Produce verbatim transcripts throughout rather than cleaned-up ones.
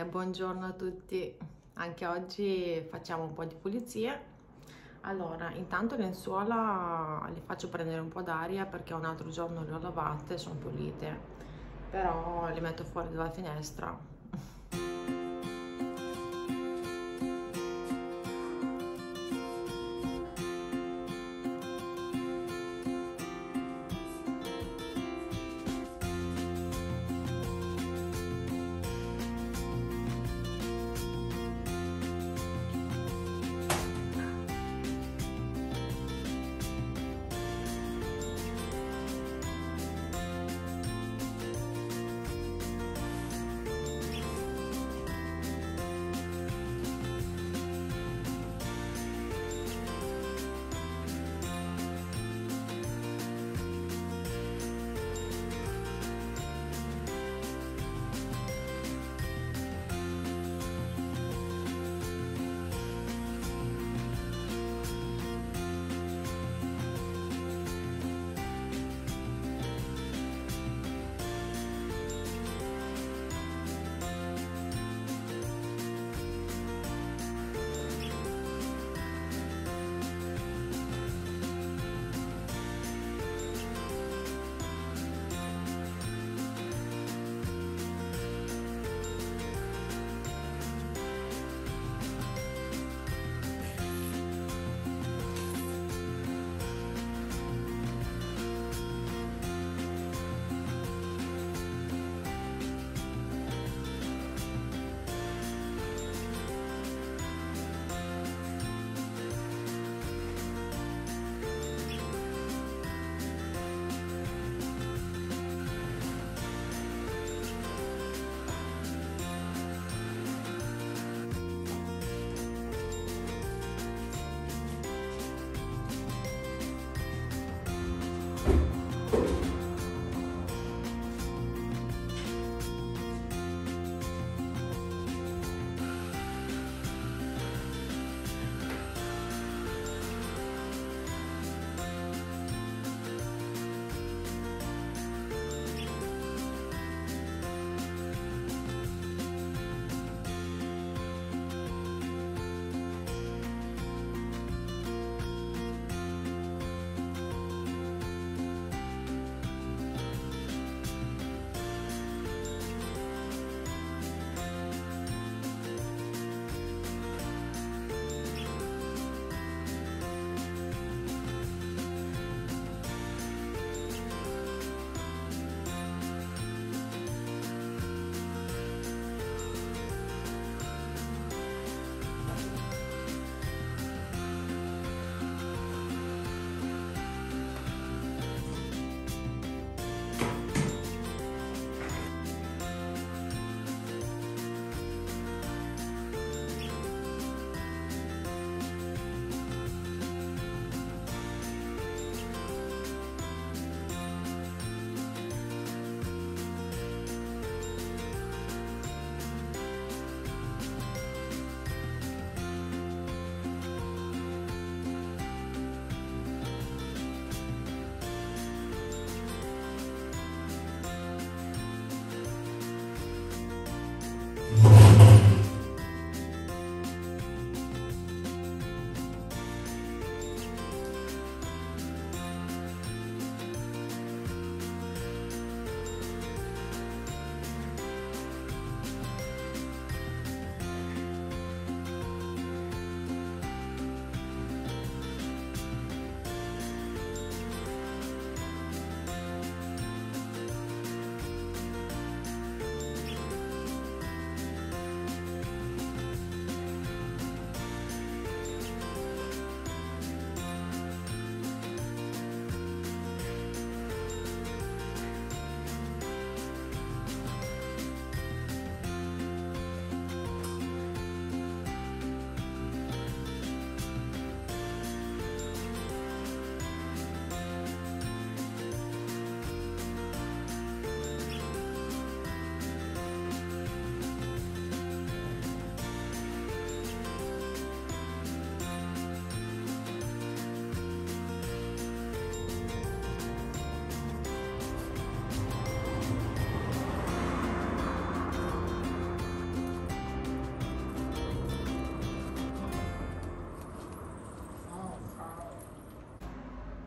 Buongiorno a tutti, anche oggi facciamo un po' di pulizie. Allora, intanto le lenzuola le faccio prendere un po' d'aria perché un altro giorno le ho lavate, sono pulite, però le metto fuori dalla finestra.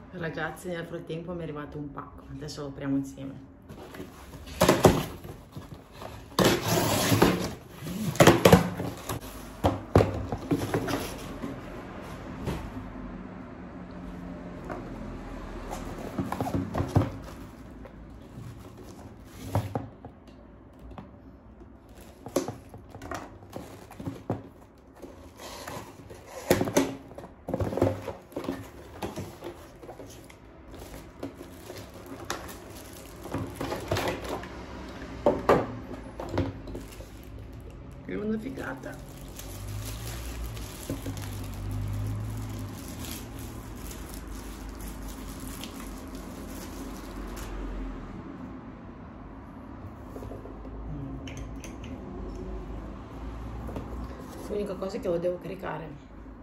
Ragazzi, nel frattempo mi è arrivato un pacco, adesso lo apriamo insieme. È una figata. L'unica cosa è che lo devo caricare.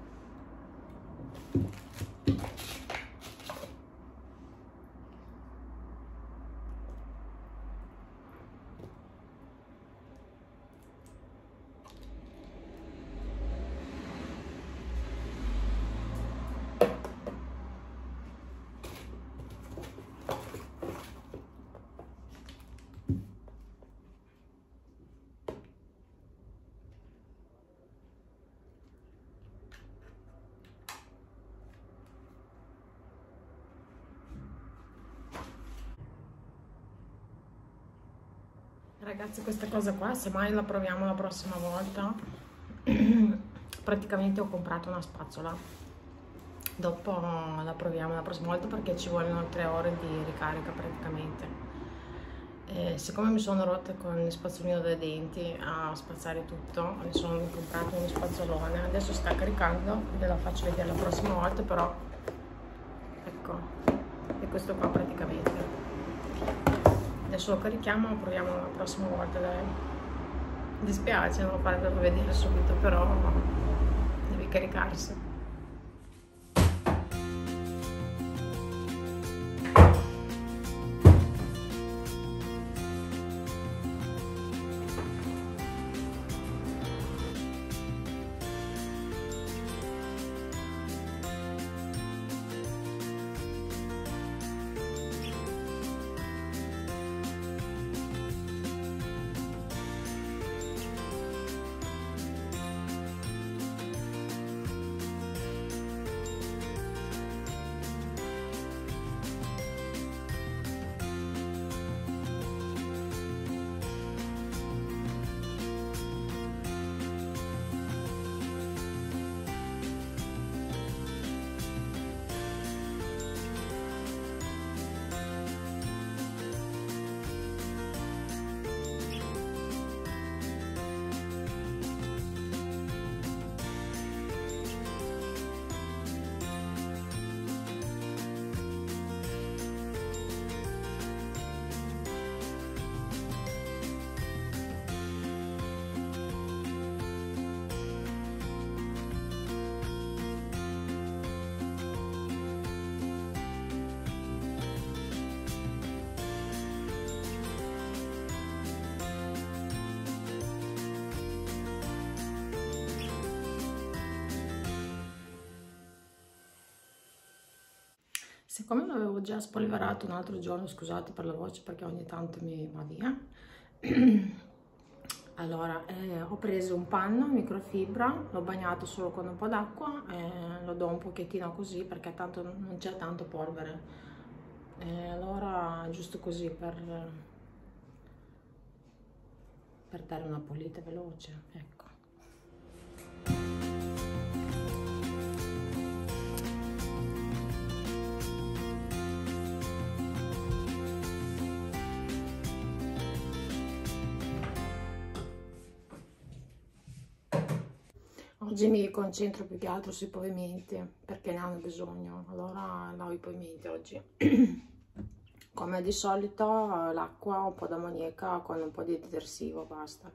Ragazzi, questa cosa qua, se mai la proviamo la prossima volta, praticamente ho comprato una spazzola, dopo la proviamo la prossima volta perché ci vogliono tre ore di ricarica praticamente. E siccome mi sono rotta con il spazzolino dei denti a spazzare tutto, mi sono comprato uno spazzolone, adesso sta caricando, ve la faccio vedere la prossima volta, però ecco, è questo qua praticamente. Adesso lo carichiamo, lo proviamo la prossima volta, dai. Mi dispiace non farvelo vedere subito, però devi caricarsi. Siccome l'avevo già spolverato un altro giorno, scusate per la voce perché ogni tanto mi va via, allora eh, ho preso un panno microfibra, l'ho bagnato solo con un po' d'acqua e lo do un pochettino così perché tanto non c'è tanto polvere, e allora giusto così per, per dare una pulita veloce, ecco. Oggi mi concentro più che altro sui pavimenti perché ne hanno bisogno, allora lavo i pavimenti oggi. Come di solito l'acqua, un po' d'ammoniaca con un po' di detersivo, basta.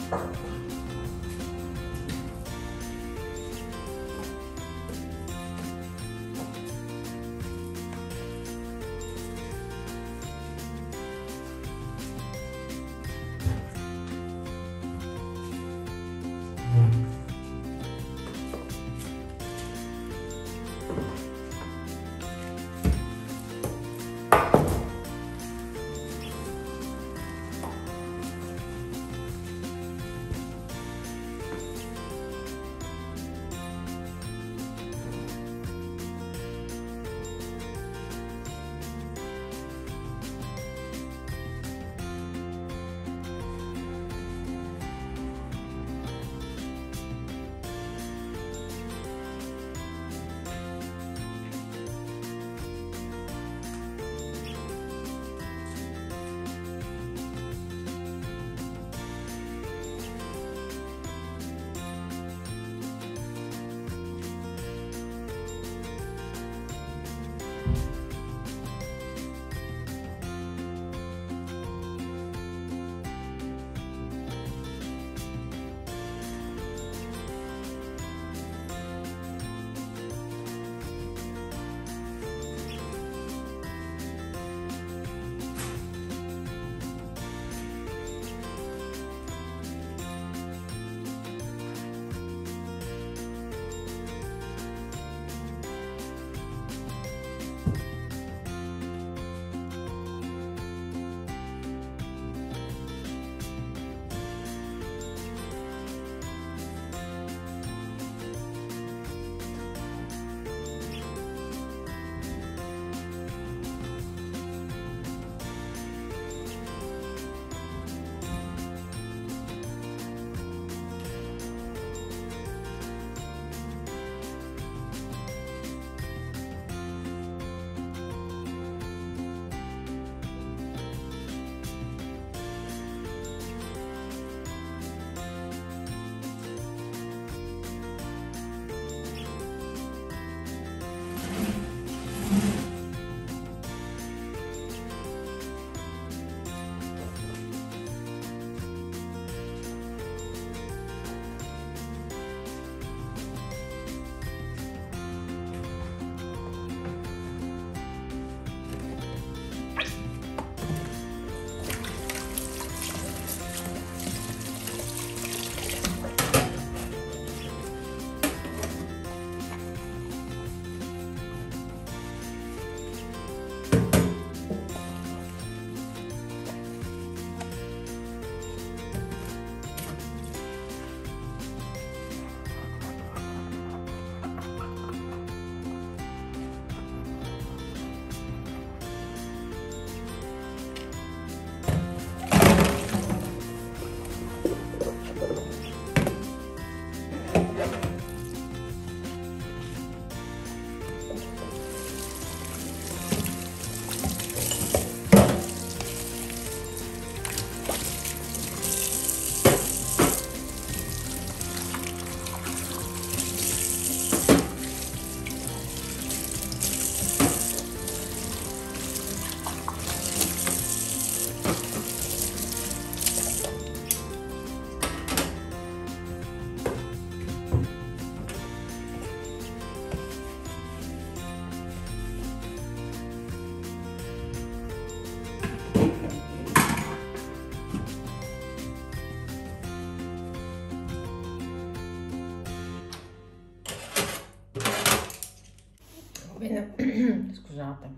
Bene, scusate,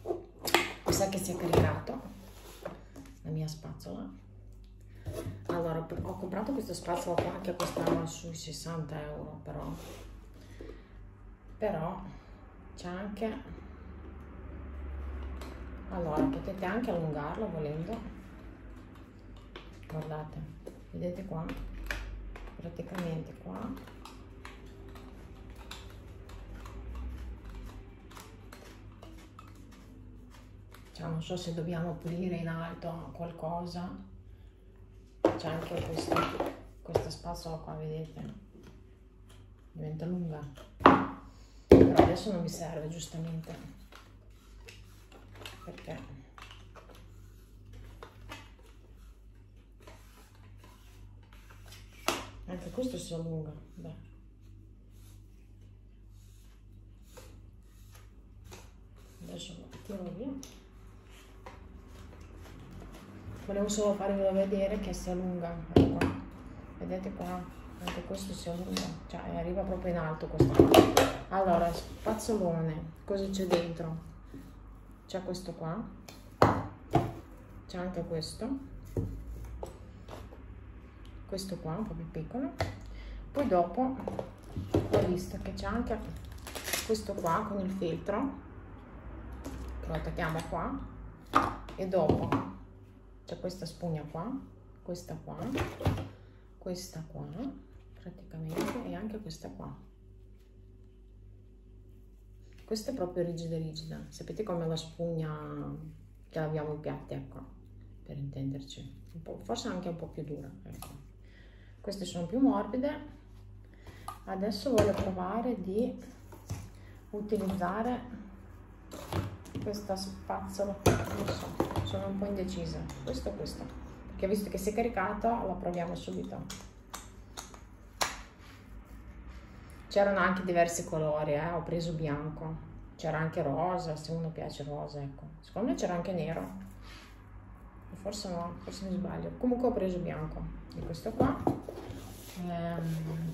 mi sa che si è caricato la mia spazzola. Allora, ho comprato questa spazzola qua che costava sui sessanta euro, però però c'è anche, allora potete anche allungarla volendo, guardate, vedete qua, praticamente qua cioè, non so se dobbiamo pulire in alto qualcosa, c'è anche questa, questa spazzola qua, vedete, diventa lunga, però adesso non mi serve giustamente perché Anche questo si allunga. Beh. Adesso lo tiro via. Volevo solo farvi vedere che si allunga. Ecco. Vedete qua? Anche questo si allunga. Cioè arriva proprio in alto questo qua. Allora, spazzolone. Cosa c'è dentro? C'è questo qua. C'è anche questo. Questo qua un po' più piccolo, poi dopo ho visto che c'è anche questo qua con il filtro che lo attacchiamo qua, e dopo c'è questa spugna qua, questa qua, questa qua praticamente, e anche questa qua. Questa è proprio rigida rigida, sapete come la spugna che laviamo i piatti, ecco, per intenderci, un po', forse anche un po' più dura, ecco. Queste sono più morbide. Adesso voglio provare di utilizzare questa spazzola, non so, sono un po' indecisa, questo o questo, perché visto che si è caricato la proviamo subito. C'erano anche diversi colori, eh? Ho preso bianco, c'era anche rosa, se uno piace rosa, ecco. Secondo me c'era anche nero, forse no, forse mi sbaglio, comunque ho preso bianco, di questo qua. Ehm,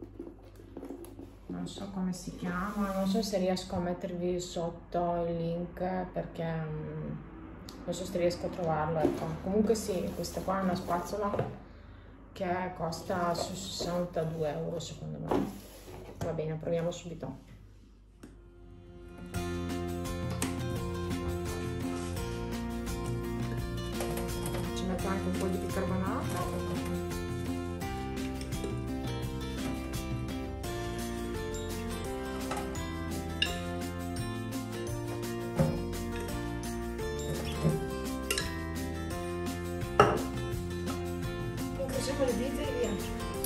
non so come si chiama, non so se riesco a mettervi sotto il link, perché um, non so se riesco a trovarlo, ecco. Comunque sì, questa qua è una spazzola che costa su sessantadue euro secondo me. Va bene, proviamo subito. Ci metto anche un po' di bicarbonato. Incrociamo le dita e via.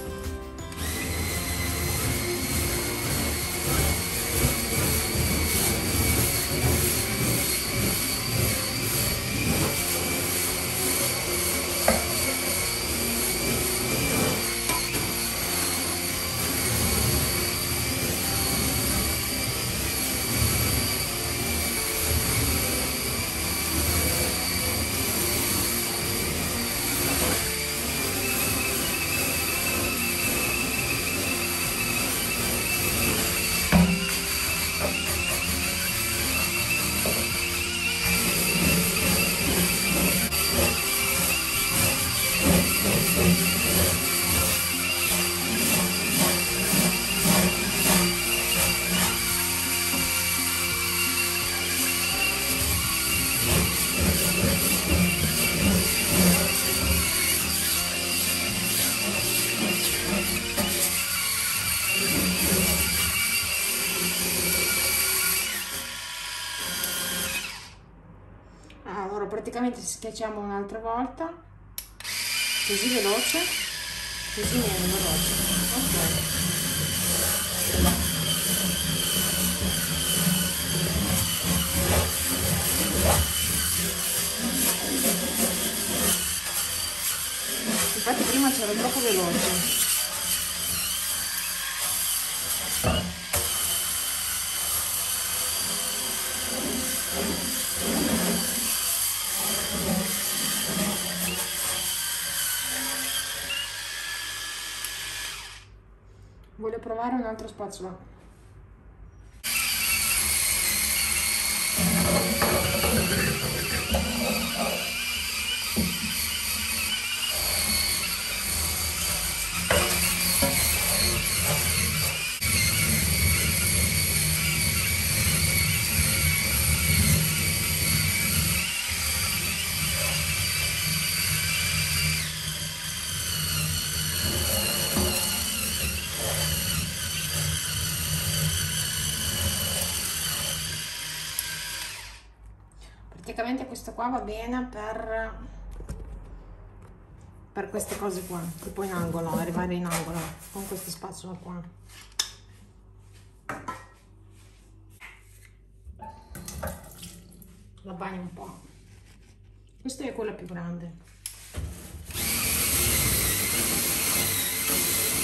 Allora praticamente schiacciamo un'altra volta, così veloce, così meno veloce, ok. Infatti prima c'era troppo veloce. Voglio provare un'altra spazzola. Praticamente questo qua va bene per, per queste cose qua, tipo in angolo, arrivare in angolo con questa spazzola qua. La bagno un po'. Questa è quella più grande.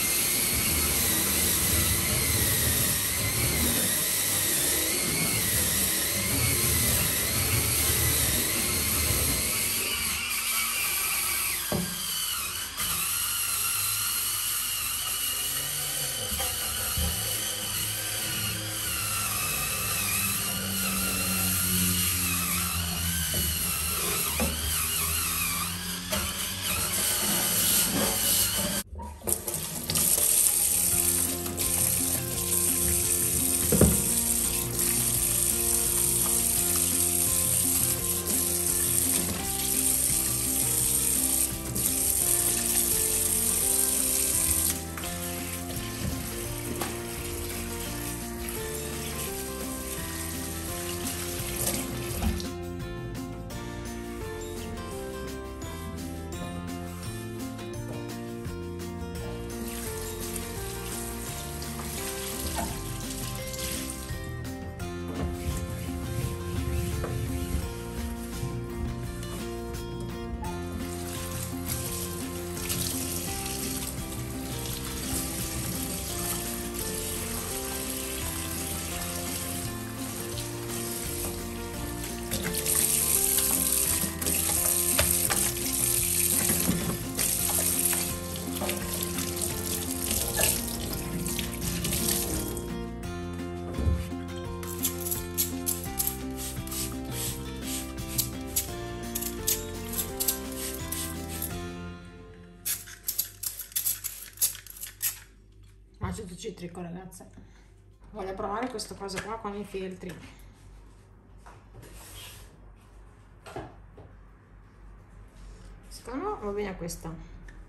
acido citrico, ragazze. Voglio provare questa cosa qua con i filtri. Secondo me va bene questa.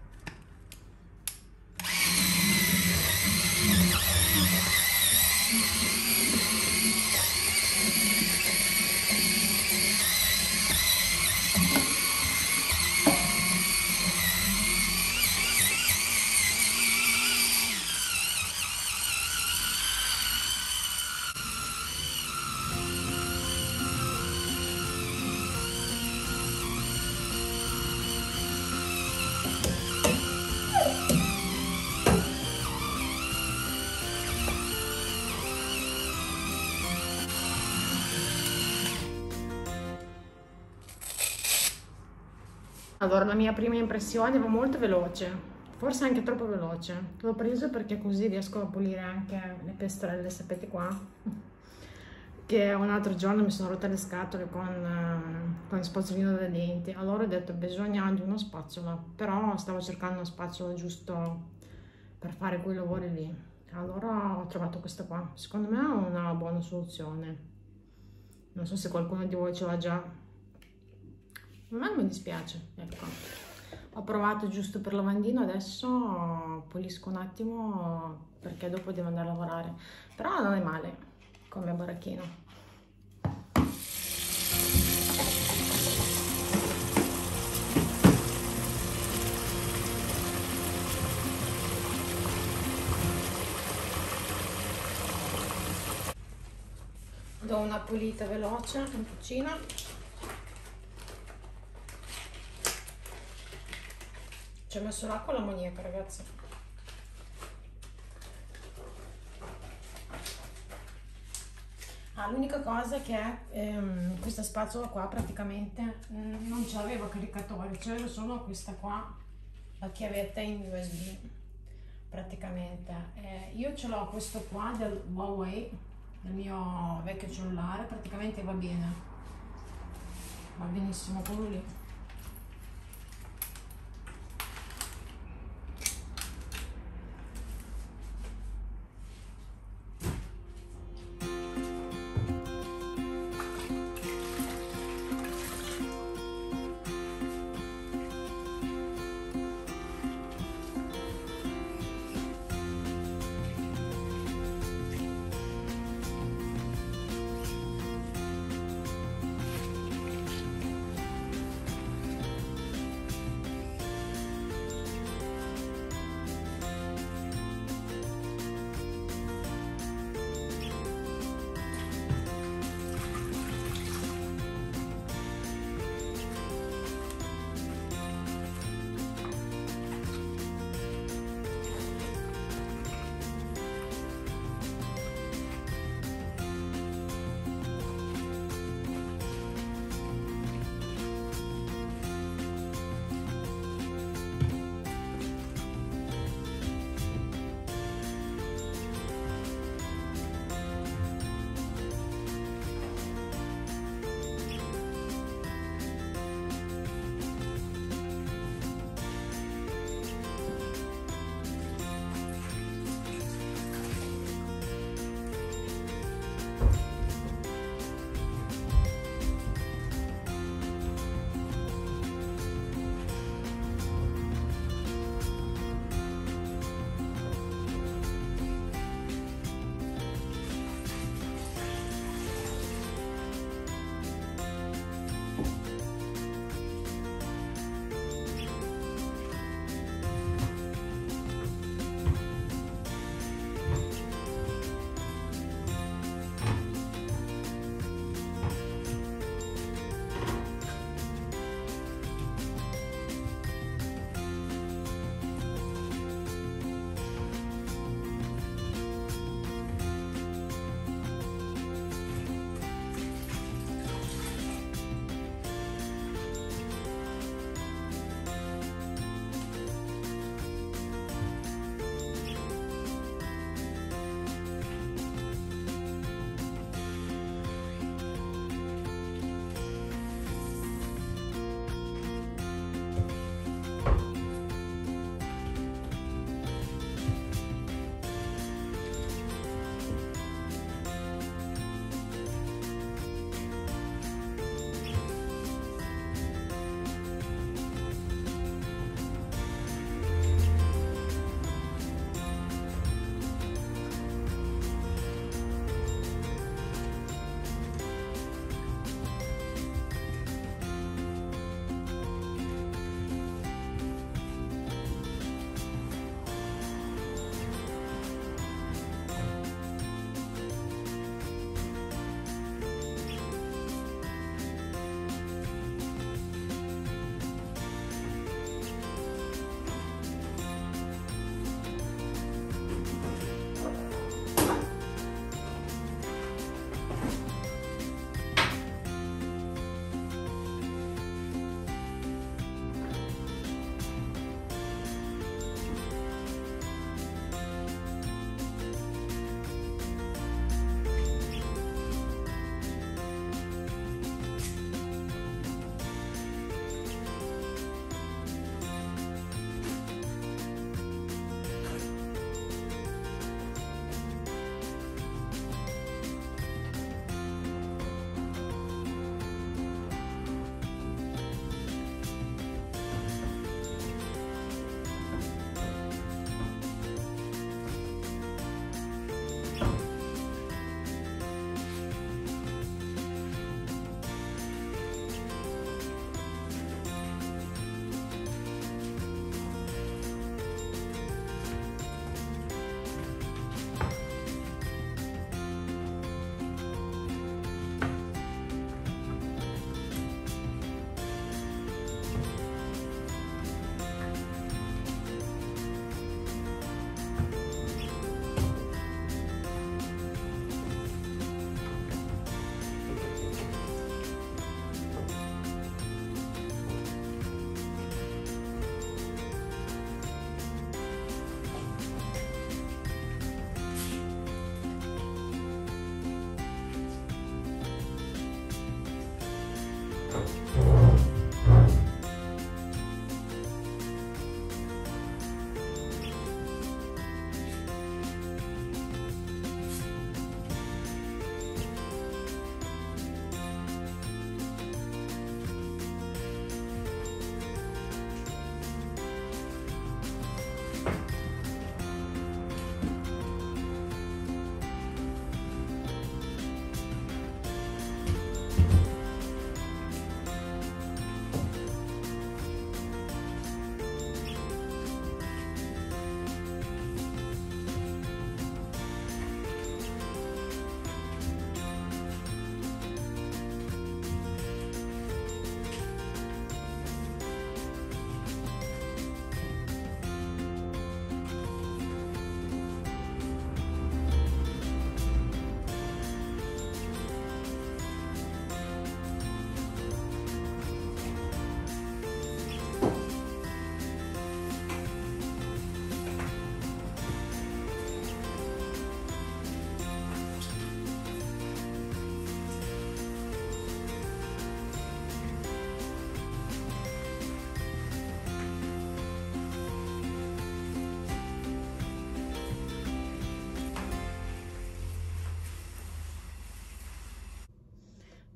Allora, la mia prima impressione va molto veloce, forse anche troppo veloce. L'ho preso perché così riesco a pulire anche le pestarelle, sapete qua? Che un altro giorno mi sono rotte le scatole con, uh, con il spazzolino da denti. Allora ho detto bisogna di una spazzola, però stavo cercando una spazzola giusto per fare quei lavori lì. Allora ho trovato questa qua, secondo me è una buona soluzione. Non so se qualcuno di voi ce l'ha già. A me non mi dispiace, ecco. Ho provato giusto per lavandino, adesso pulisco un attimo perché dopo devo andare a lavorare. Però non è male come baracchino. Do una pulita veloce in cucina. Ci ho messo l'acqua e l'ammoniaca, ragazzi. Ah, l'unica cosa è che ehm, questa spazzola qua praticamente mh, non c'aveva caricatore, c'era solo questa qua, la chiavetta in U S B praticamente. Eh, io ce l'ho questo qua del Huawei, del mio vecchio cellulare, praticamente va bene, va benissimo quello lì.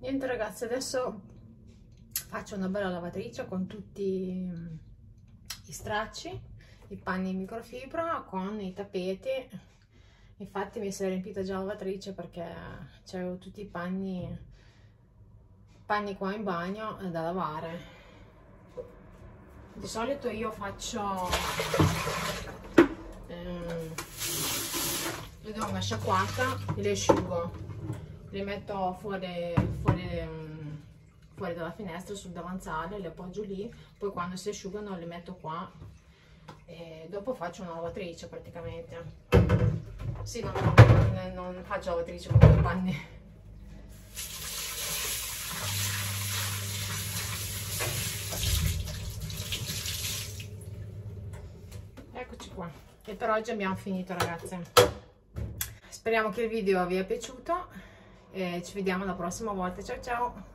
Niente ragazzi, adesso faccio una bella lavatrice con tutti i stracci, i panni in microfibra, con i tappeti. Infatti mi si è riempita già la lavatrice perché c'avevo tutti i panni panni qua in bagno da lavare. Di solito io faccio ehm, le do una sciacquata e le asciugo, le metto fuori, fuori, fuori dalla finestra sul davanzale, le appoggio lì, poi quando si asciugano le metto qua e dopo faccio una lavatrice praticamente. Sì, non, non, non faccio lavatrice con i panni. Eccoci qua, e per oggi abbiamo finito ragazze. Speriamo che il video vi è piaciuto e ci vediamo la prossima volta. Ciao ciao!